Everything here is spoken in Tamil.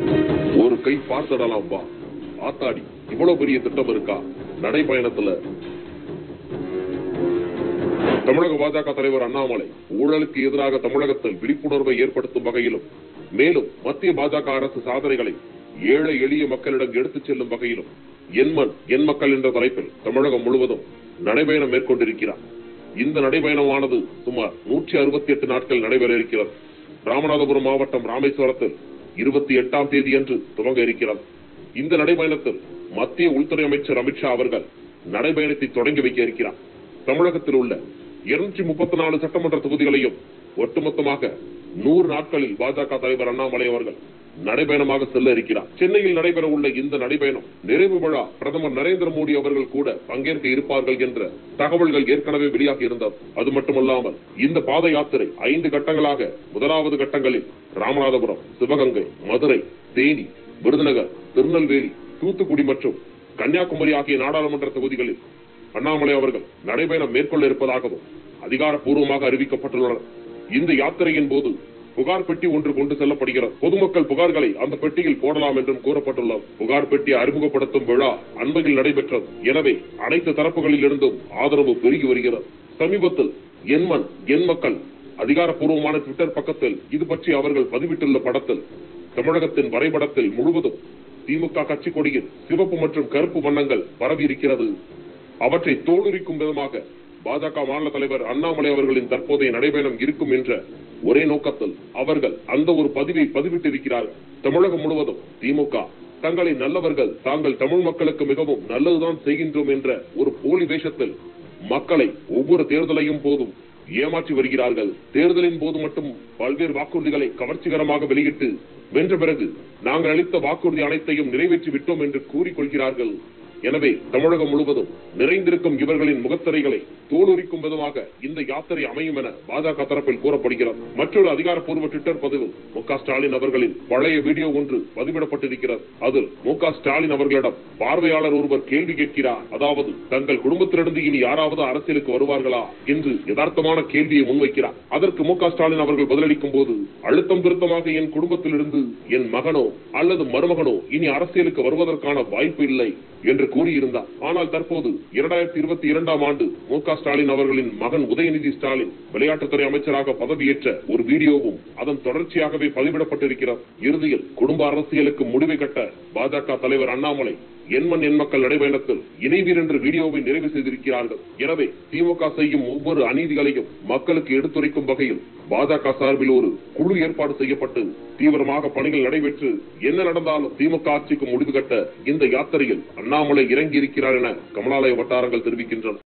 ஒரு கை பார்த்திடலாம் வா. ஆத்தாடி, இவ்வளவு பெரிய திட்டம் இருக்கா நடைபயணத்துல? தமிழக பாஜக தலைவர் அண்ணாமலை ஊழலுக்கு எதிராக தமிழகத்தில் விழிப்புணர்வை ஏற்படுத்தும் வகையிலும், மேலும் மத்திய பாஜக அரசு சாதனைகளை ஏழை எளிய மக்களிடம் எடுத்துச் செல்லும் வகையிலும் எண்மண் எண் மக்கள் என்ற தலைப்பில் தமிழகம் முழுவதும் நடைபயணம் மேற்கொண்டிருக்கிறார். இந்த நடைபயணமானது சுமார் 168 நாட்கள் நடைபெற இருக்கிறது. ராமநாதபுரம் மாவட்டம் ராமேஸ்வரத்தில் 28ஆம் தேதி அன்று துவங்க இருக்கிறது. இந்த நடைபயணத்தில் மத்திய உள்துறை அமைச்சர் அமித்ஷா அவர்கள் நடைபயணத்தை தொடங்கி வைக்க இருக்கிறார். தமிழகத்தில் உள்ள 234 சட்டமன்ற தொகுதிகளையும் ஒட்டுமொத்தமாக 100 நாட்களில் பாஜக தலைவர் அண்ணாமலை அவர்கள் நடைபயணமாக செல்ல இருக்கிறார். சென்னையில் நடைபெற உள்ள இந்த நடைபயணம் நிறைவு விழா பிரதமர் நரேந்திர மோடி அவர்கள் கூட பங்கேற்க இருப்பார்கள் என்ற தகவல்கள் ஏற்கனவே வெளியாகி இருந்தது. அது மட்டுமல்லாமல் இந்த பாத யாத்திரை 5 கட்டங்களாக, முதலாவது கட்டங்களில் ராமநாதபுரம், சிவகங்கை, மதுரை, தேனி, விருதுநகர், திருநெல்வேலி, தூத்துக்குடி மற்றும் கன்னியாகுமரி ஆகிய நாடாளுமன்ற தொகுதிகளில் அண்ணாமலை அவர்கள் நடைபயணம் மேற்கொள்ள இருப்பதாகவும் அதிகாரப்பூர்வமாக அறிவிக்கப்பட்டுள்ளனர். இந்த யாத்திரையின் போது புகார் பெட்டி ஒன்று கொண்டு செல்லப்படுகிறது. பொதுமக்கள் புகார்களை அந்த பெட்டியில் போடலாம் என்றும் கூறப்பட்டுள்ளது. புகார் பெட்டியை அறிமுகப்படுத்தும் விழா அண்மையில் நடைபெற்றது. எனவே அனைத்து தரப்புகளில் இருந்தும் ஆதரவு பெருகி வருகிறது. சமீபத்தில் எண்மண் எண் மக்கள் அதிகாரப்பூர்வமான ட்விட்டர் பக்கத்தில் இது பற்றி அவர்கள் பதிவிட்டுள்ள படத்தில் தமிழகத்தின் வரைபடத்தில் முழுவதும் திமுக கட்சி கொடியில் சிவப்பு மற்றும் கருப்பு வண்ணங்கள் பரவி இருக்கிறது. அவற்றை தோலுரிக்கும் விதமாக பாஜக மாநில தலைவர் அண்ணாமலை அவர்களின் தற்போதைய நடைபயணம் இருக்கும் என்ற ஒரே நோக்கத்தில் அவர்கள் அந்த ஒரு பதிவை பதிவிட்டிருக்கிறார்கள். தமிழகம் முழுவதும் திமுக தங்களை நல்லவர்கள், தாங்கள் தமிழ் மக்களுக்கு மிகவும் நல்லதுதான் செய்கின்றோம் என்ற ஒரு போலி வேஷத்தில் மக்களை ஒவ்வொரு தேர்தலையும் போதும் ஏமாற்றி வருகிறார்கள். தேர்தலின் போது மட்டும் பல்வேறு வாக்குறுதிகளை கவர்ச்சிகரமாக வெளியிட்டு வென்ற பிறகு நாங்கள் அளித்த வாக்குறுதி அனைத்தையும் நிறைவேற்றி விட்டோம் என்று கூறிக்கொள்கிறார்கள். எனவே தமிழகம் முழுவதும் நிறைந்திருக்கும் இவர்களின் முகத்திரைகளை தோலுரிக்கும் விதமாக இந்த யாத்திரை அமையும் என பாஜக தரப்பில் கூறப்படுகிறது. மற்றொரு அதிகாரப்பூர்வ ட்விட்டர் பதிவில் மு.க. ஸ்டாலின் அவர்களின் பழைய வீடியோ ஒன்று பதிவிடப்பட்டிருக்கிறது. அதில் மு.க. ஸ்டாலின் அவர்களிடம் பார்வையாளர் ஒருவர் கேள்வி கேட்கிறார். அதாவது, தங்கள் குடும்பத்திலிருந்து இனி யாராவது அரசியலுக்கு வருவார்களா என்று யதார்த்தமான கேள்வியை முன்வைக்கிறார். அதற்கு மு.க. ஸ்டாலின் அவர்கள் பதிலளிக்கும் போது, அழுத்தம் திருத்தமாக என் குடும்பத்திலிருந்து என் மகனோ அல்லது மருமகனோ இனி அரசியலுக்கு வருவதற்கான வாய்ப்பு இல்லை என்று கூறியிருந்தார். ஆனால் தற்போது 2022ஆம் ஆண்டு மு.க. ஸ்டாலின் அவர்களின் மகன் உதயநிதி ஸ்டாலின் விளையாட்டுத்துறை அமைச்சராக பதவியேற்ற ஒரு வீடியோவும் அதன் தொடர்ச்சியாகவே பதிவிடப்பட்டிருக்கிறது. இறுதியில் குடும்ப அரசியலுக்கு முடிவை கட்ட பாஜக தலைவர் அண்ணாமலை எண்மண் எண் மக்கள் நடைபயணத்தில் இணைவீர் என்ற வீடியோவை நிறைவு செய்திருக்கிறார்கள். எனவே திமுக செய்யும் ஒவ்வொரு அநீதிகளையும் மக்களுக்கு எடுத்துரைக்கும் வகையில் பாஜக சார்பில் ஒரு குழு ஏற்பாடு செய்யப்பட்டு தீவிரமாக பணிகள் நடைபெற்று என்ன நடந்தாலும் திமுக ஆட்சிக்கு முடிவு கட்ட இந்த யாத்திரையில் அண்ணாமலை இறங்கி இருக்கிறார் என கமலாலய வட்டாரங்கள் தெரிவிக்கின்றன.